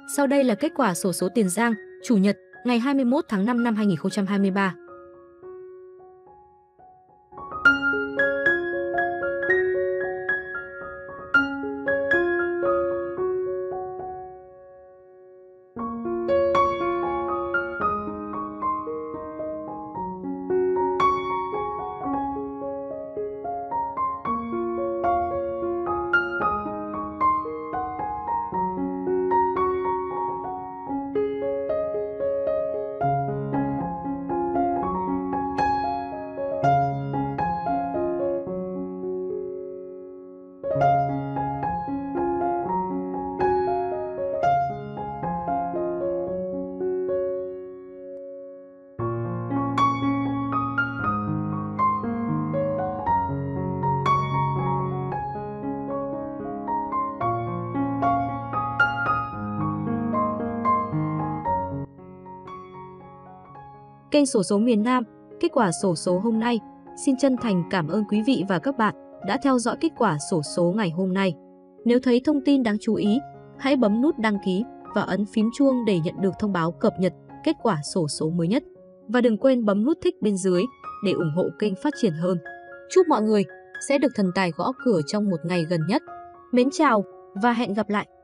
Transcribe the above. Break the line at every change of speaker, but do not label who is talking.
Sau đây là kết quả xổ số Tiền Giang, Chủ nhật, ngày 21 tháng 5 năm 2023. Kênh Xổ số miền Nam, kết quả xổ số hôm nay. Xin chân thành cảm ơn quý vị và các bạn đã theo dõi kết quả xổ số ngày hôm nay. Nếu thấy thông tin đáng chú ý, hãy bấm nút đăng ký và ấn phím chuông để nhận được thông báo cập nhật kết quả xổ số mới nhất. Và đừng quên bấm nút thích bên dưới để ủng hộ kênh phát triển hơn. Chúc mọi người sẽ được thần tài gõ cửa trong một ngày gần nhất. Mến chào và hẹn gặp lại!